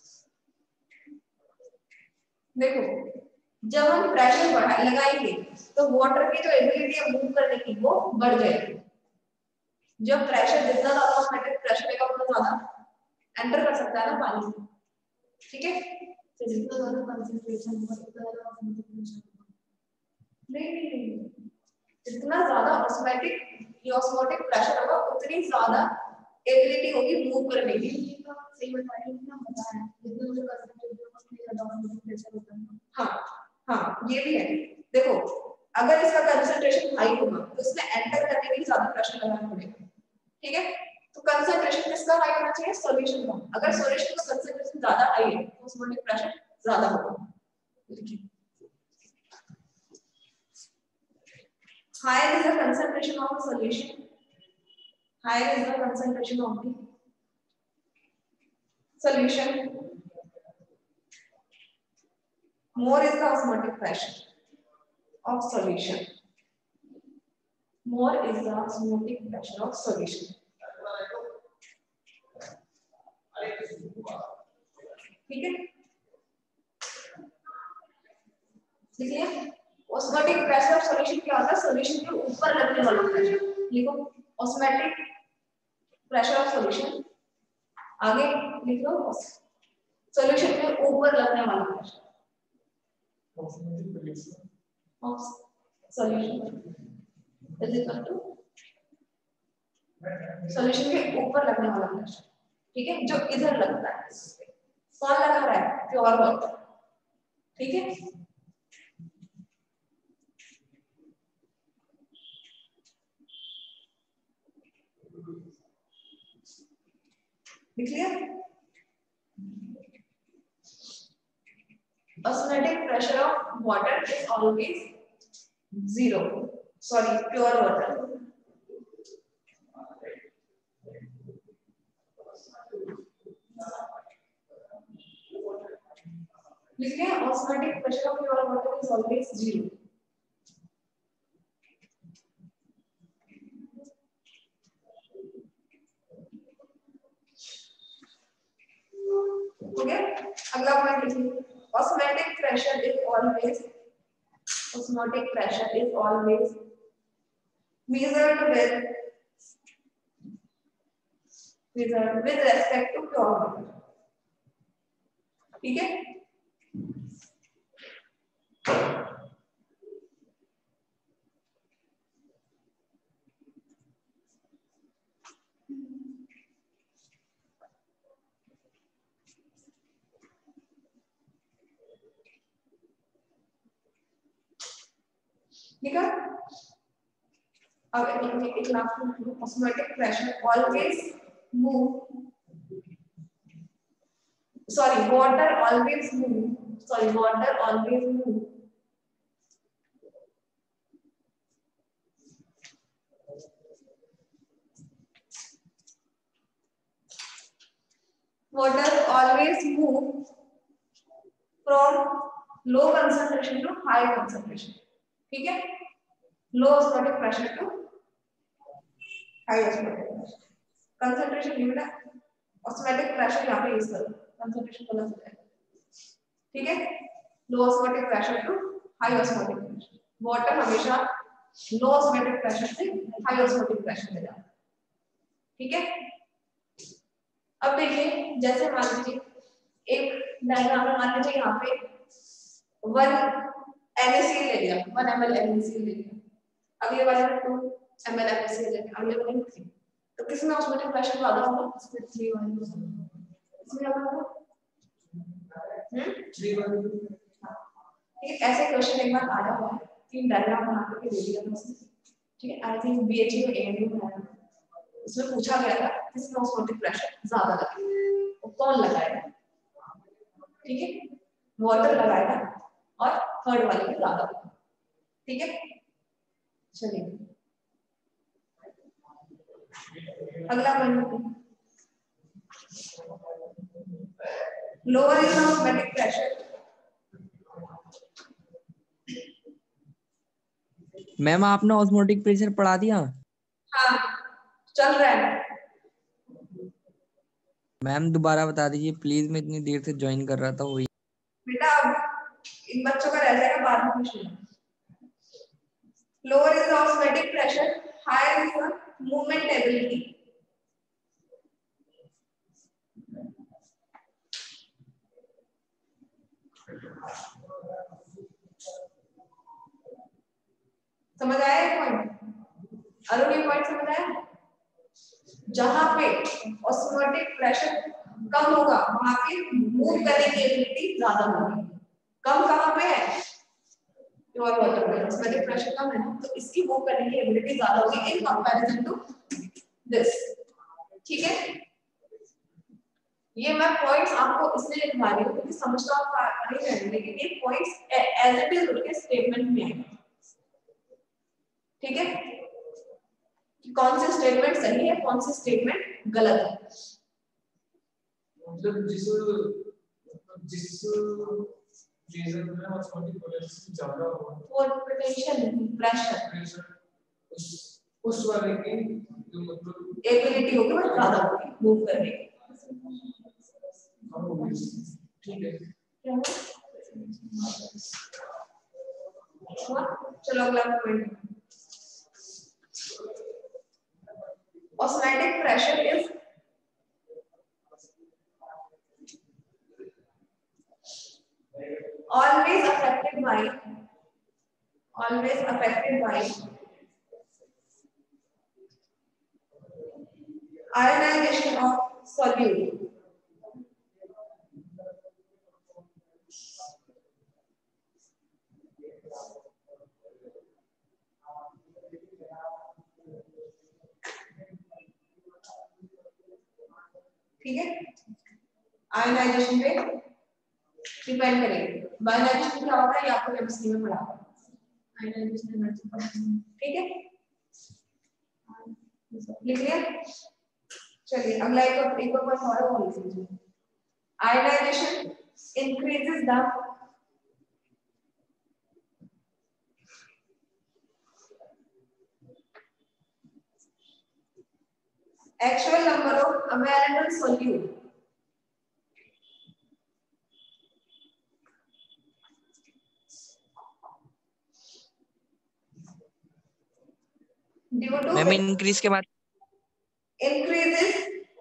देखो जब हम प्रेशर बढ़ा लगाएंगे तो वाटर की जो एबिलिटी है मूव करने की वो बढ़ जाएगी। जब प्रेशर जितना ज्यादा ऑटोमेटिक प्रेशर रहेगा उतना ज्यादा एंटर कर सकता है ना पानी, ठीक है। तो जितना ज्यादा कंसंट्रेशन होगा उतना ज्यादा ऑस्मोटिक नहीं, जितना ज्यादा ऑस्मोटिक प्रेशर होगा उतनी ज्यादा एबिलिटी होगी मूव करने की। सही बता रही हूं ना, बता है जितना मुझे कंसंट्रेशन होगा उतना ज्यादा ऑस्मोटिक प्रेशर होता है। हाँ ये भी है। देखो अगर इसका कंसंट्रेशन हाई होगा तो इसमें एंटर करने के लिए ज्यादा प्रेशर लगाना पड़ेगा, ठीक है। तो कंसंट्रेशन किसका हाई होना चाहिए? सॉल्यूशन का। अगर सॉल्यूशन का कंसंट्रेशन ज्यादा हाई है तो ऑस्मोटिक प्रेशर ज्यादा होगा। higher is the concentration of the solution, higher is the concentration of the solution, more is the osmotic pressure of solution, more is the osmotic pressure of solution, ठीक है। देखिए osmotic pressure of solution क्या होता है? Solution के ऊपर लगने वाला प्रेशर। लिखो ऑस्मोटिक प्रेशर ऑफ सॉल्यूशन, आगे लिख लो सॉल्यूशन के ऊपर लगने वाला pressure of solution is equal to solution के ऊपर लगने वाला प्रेशर, ठीक है, जो इधर लगता है। कौन लगा रहा है? प्योर वाटर, ठीक है। clear? Osmotic pressure of water is always 0. Sorry, pure water. लिखिए osmotic pressure of pure water is always 0. हो गया? अगला पॉइंट लिखिए osmotic pressure is always measured with respect to pure water, ठीक है। ठीक है, अब एक last osmotic pressure always move, water always move from low concentration to high concentration, ठीक है। Low osmotic pressure to high osmotic pressure, concentration limit है, osmotic pressure यहाँ पे यूज करो, concentration गलत हो जाएगा, ठीक है। Low osmotic pressure to high osmotic pressure, water हमेशा लो osmotic pressure से high osmotic pressure में जाता है, ठीक है। अब देखिए जैसे मान लीजिए एक डायग्राम में मान लीजिए यहाँ पे 1 NaCl ले लिया, 1 ml NaCl ले लिया, अगले वाले में 2 ml NaCl ले लिया, अगले वाले में 3, तो किसमें ऑस्मोटिक प्रेशर ज्यादा होगा? इसमें 3 वाले में, इसमें ज्यादा होगा 3 वाले। ठीक है, ऐसे क्वेश्चन एक बार आया हुआ है, 3 डायग्राम बना के दे दिया था उसने, ठीक है। आई थिंक बीएचयू में एएनयू में आया, उसमें पूछा गया था किसमें ऑस्मोटिक प्रेशर ज्यादा लगेगा, वो कौन लगाएगा, ठीक है। वाटर लगाएगा और थर्ड वाले में ज्यादा, ठीक है। चलिए अगला point, lower is osmotic pressure. Ma'am आपने ऑस्मोटिक प्रेशर पढ़ा दिया? हाँ चल रहा है? मैम दोबारा बता दीजिए प्लीज, मैं इतनी देर से ज्वाइन कर रहा था वही। बेटा अब इन बच्चों का रह जाएगा बाद में question. Lower is the osmotic pressure, higher is the movement ability. समझ आया ये पॉइंट? अरुण ये पॉइंट समझ आया? जहां पे ऑस्मोटिक प्रेशर कम होगा वहां पे मूव करने की एबिलिटी ज्यादा होगी। कम कहां पे है? प्योर वाटर में ऑस्मोटिक प्रेशर कम है ना, तो इसकी मूव करने की एबिलिटी ज्यादा होगी इन कंपैरिजन टू दिस। ठीक है, ये मैं पॉइंट्स आपको इसलिए लिखवा रही हूं क्योंकि समझ तो आपको आ नहीं रहे, लेकिन ये पॉइंट्स एज इट इज उनके स्टेटमेंट में आएंगे। ठीक है, कि कौन सी स्टेटमेंट सही है, कौन सी स्टेटमेंट गलत है। मतलब जिस रीजन में ऑस्मोटिक पोटेंशियल ज्यादा हो, पोटेंशियल प्रेशर उस वाले की जो मतलब एबिलिटी होगी वो ज्यादा होगी मूव करने की। ठीक है, क्या हुआ? चलो अगला point. Osmotic pressure is always affected by ionization of solute. ठीक है, आयनाइजेशन पे डिपेंड करेगी। बायोनाइजेशन क्या होता है ये आपको केमिस्ट्री में पढ़ा है, आयनाइजेशन एनर्जी। ठीक है, लिख लिया? चलिए अगला एक पॉइंट और बोल लीजिए। Ionization increases the actual number of available solute due to ma'am increase के बाद increases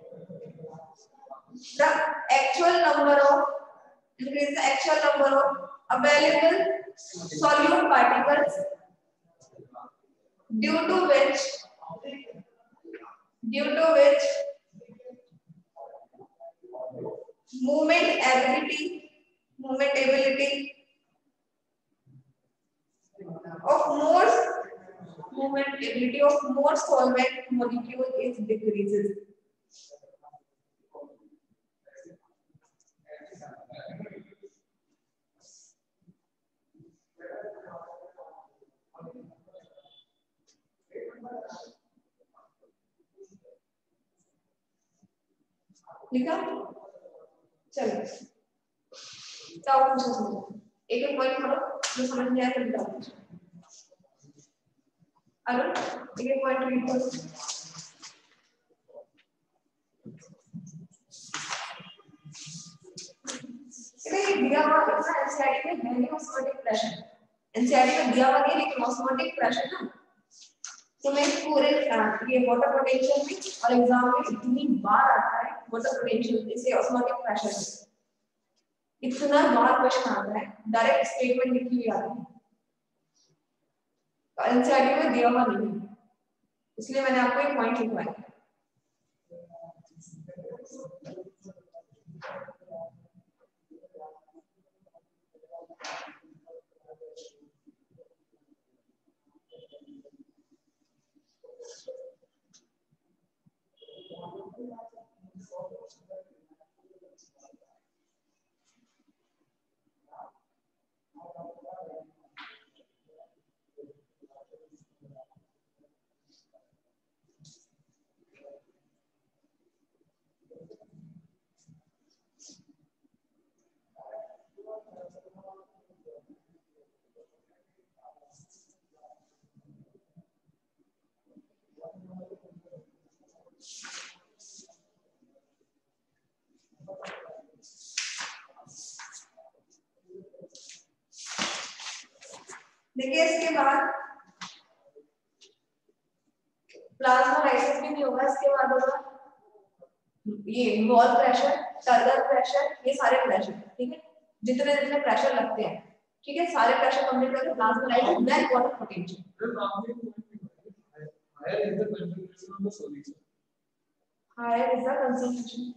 the actual number of available solute particles due to which movement ability of more solvent molecule is decreases. लिखा? चलो क्या पूछो, एक एक point करो, जो समझ में आया तो बताओ। अरुण एक एक पॉइंट रीड करो। ये दिया हुआ है एनसीईआरटी में, है नहीं ऑस्मोटिक प्रेशर। एनसीईआरटी में दिया हुआ नहीं, लेकिन ऑस्मोटिक प्रेशर ना तो मैं पूरे ये वाटर पोटेंशियल में और एग्जाम में इतनी बार आता है वाटर पोटेंशियल इसे ऑस्मोटिक प्रेशर में इतना बार क्वेश्चन आता है, डायरेक्ट स्टेटमेंट लिखी हुई आती है। तो एनसीईआरटी में दिया हुआ नहीं, इसलिए मैंने आपको एक पॉइंट लिखवाया। देखिए इसके बाद प्लाज्मोलाइसिस भी नहीं होगा, इसके बाद होगा ये वॉल प्रेशर, टर्गर प्रेशर, ये सारे प्रेशर, ठीक है, जितने जितने प्रेशर लगते हैं, ठीक है, सारे प्रेशर कंप्लीट करके plasmolysis then water potential. Higher is the concentration,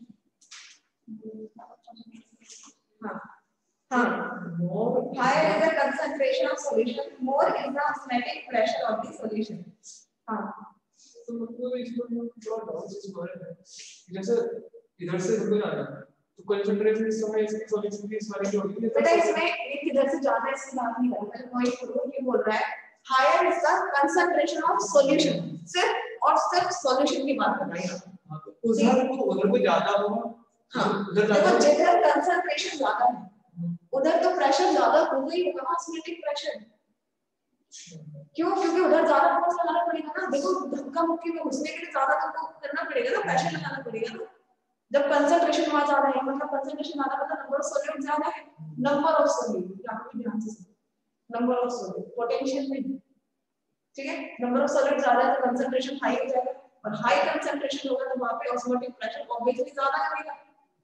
हाँ हाँ, higher is the concentration of solution, more is the osmotic pressure of the solution। हाँ, तो मतलब इसमें थोड़ा डाउट इस बारे में, जैसे इधर से उधर आ रहा है तो कंसंट्रेशन इस समय इसकी सॉल्यूशन की इस वाली जो होगी, बेटा इसमें एक इधर से ज्यादा इसकी बात नहीं कर रहा है, पॉइंट को ये बोल रहा है higher is the concentration of solution, सिर्फ और सिर्फ सॉल्यूशन की बात कर रहा है। हां तो उधर को ज्यादा होगा, हां उधर देखो जिधर कंसंट्रेशन ज्यादा है उधर तो प्रेशर ज्यादा होगा ही होगा, ऑस्मोटिक प्रेशर। क्यों? क्योंकि उधर ज्यादा फोर्स लगाना पड़ेगा ना, देखो धक्का मुक्की में घुसने के लिए ज्यादा तुमको करना पड़ेगा ना, प्रेशर लगाना पड़ेगा ना। जब कंसंट्रेशन वहां ज्यादा है मतलब कंसंट्रेशन ज्यादा मतलब नंबर ऑफ सॉल्यूट ज्यादा है, नंबर ऑफ सॉल्यूट आपको ध्यान से सुनो, नंबर ऑफ सॉल्यूट पोटेंशियल में, ठीक है, नंबर ऑफ सॉल्यूट ज्यादा है तो कंसंट्रेशन हाई हो जाएगा, और हाई कंसंट्रेशन होगा तो वहां पे ऑस्मोटिक प्रेशर ऑब्वियसली ज्यादा लगेगा।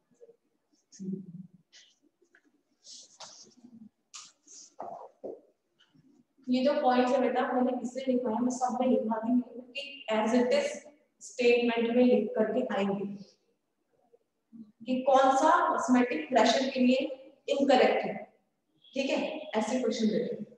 ये जो पॉइंट्स है बेटा मैंने किससे लिखा है, मैं सब में लिखा दी कि एज इट इज स्टेटमेंट में लिख करके आएंगे कि कौन सा ऑस्मोटिक प्रेशर के लिए इनकरेक्ट है, ठीक है, ऐसे क्वेश्चन देते हैं।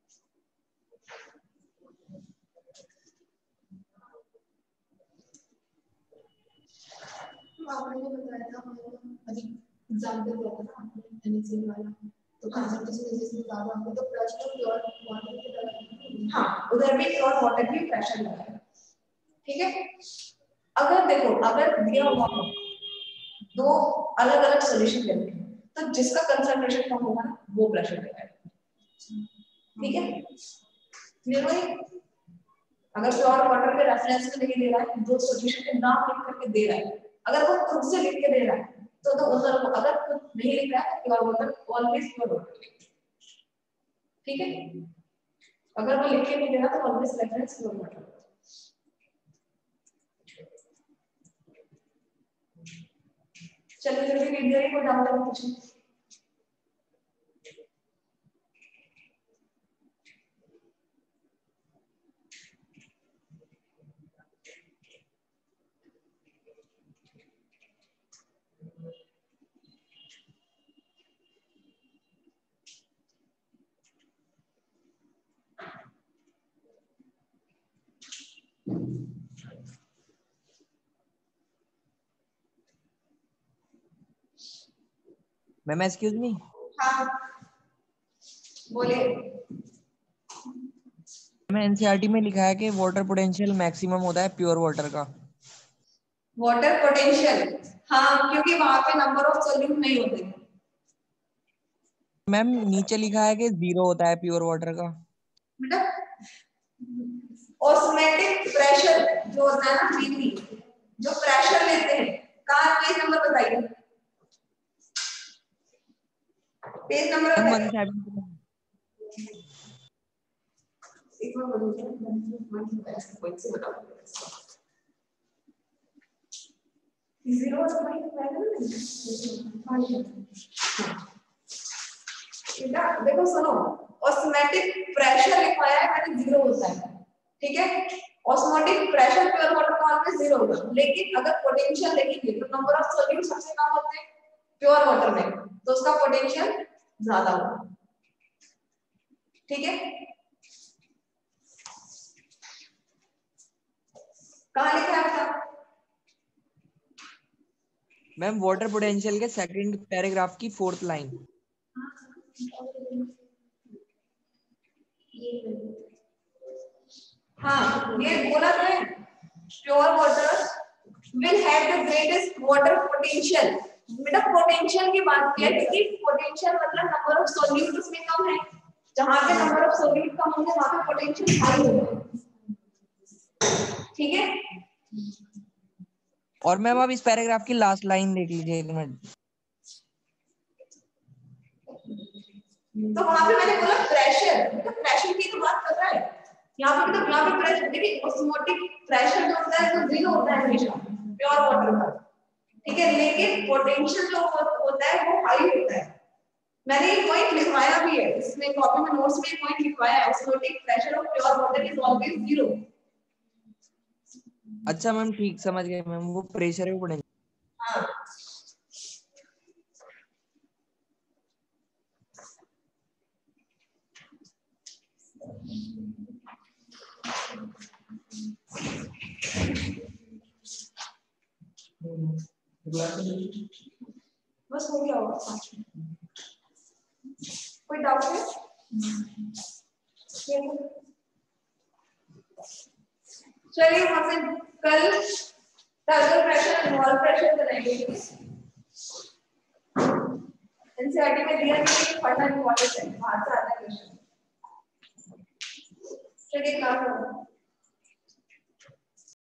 आपने जो बताया था अभी एग्जांपल दिया था ना NaCl वाला, तो कंसंट्रेशन जिसमें ज्यादा होगा तो प्रेशर प्योर वाटर की तरह, हाँ उधर भी प्योर वाटर भी प्रेशर लगाएगा, ठीक है। अगर देखो अगर दिया हुआ हो दो अलग अलग सॉल्यूशन लेते हैं तो जिसका कंसंट्रेशन कम होगा ना वो प्रेशर लगाएगा, ठीक है। क्लियर हुई? अगर प्योर वाटर के रेफरेंस में नहीं दे रहा है, दो सॉल्यूशन के नाम लिख करके दे रहा है, अगर वो खुद से लिख के दे रहा है तो उधर को, अगर खुद नहीं लिख रहा है pure water always pure water, ठीक है। अगर वो लिख के नहीं दे रहा तो ऑलवेज रेफरेंस प्योर वाटर। चलिए जल्दी वीडियो को डाउनलोड कीजिए। मैम एक्सक्यूज मी, हाँ बोलिए। मैं एनसीईआरटी में लिखा है कि वाटर पोटेंशियल मैक्सिमम होता है प्योर वाटर का। वाटर पोटेंशियल, हाँ क्योंकि वहां पे नंबर ऑफ सॉल्यूट नहीं होते। मैम नीचे लिखा है कि 0 होता है प्योर वाटर का। बेटा ऑस्मोटिक प्रेशर जो होता है ना, पीवी जो प्रेशर लेते हैं, कहाँ पेज नंबर बताइए, पेज नंबर मैम बताइए। 170। एक बार बोलिए, 1 पॉइंट से बताओ। 0 देखो सुनो, ऑस्मोटिक प्रेशर लिखवाया है मैंने 0 होता है, ठीक है। ऑस्मोटिक प्रेशर प्योर वाटर का ऑलवेज 0 होगा, लेकिन अगर पोटेंशियल देखेंगे तो नंबर ऑफ सॉल्यूट सबसे कम होते हैं प्योर वाटर में, तो उसका पोटेंशियल ज्यादा होगा, ठीक है। कहाँ लिखा है आपका? मैम वाटर पोटेंशियल के सेकंड पैराग्राफ की 4th लाइन। हाँ ये बोला तो है, pure water will have the greatest water potential. बेटा पोटेंशियल की बात किया क्योंकि पोटेंशियल मतलब नंबर ऑफ सॉल्यूट उसमें कम है, जहां पे नंबर ऑफ सॉल्यूट कम होंगे वहां पे पोटेंशियल हाई होगा, ठीक है। और मैम अब इस पैराग्राफ की लास्ट लाइन देख लीजिए एक मिनट। तो वहां पे मैंने बोला प्रेशर, तो प्रेशर की तो बात कर रहा है यहाँ पे प्रेशर देखिए, ऑस्मोटिक प्रेशर जो होता है वो जीरो होता है हमेशा प्योर वाटर का, ठीक है, लेकिन पोटेंशियल जो होता है वो हाई होता है। मैंने एक पॉइंट लिखवाया भी है इसमें, कॉपी में नोट्स में पॉइंट लिखवाया है, osmotic pressure of pure water is always zero. अच्छा मैम ठीक समझ गए मैम, वो प्रेशर है वो पढ़ेंगे। हाँ बस हो गया होगा 5 मिनट। कोई डाउट है? चलिए वहां से कल turgor pressure and wall pressure करेंगे। एनसीईआरटी में दिया है कि पढ़ना इंपॉर्टेंट है, बाहर से आता है क्वेश्चन। चलिए काम करो।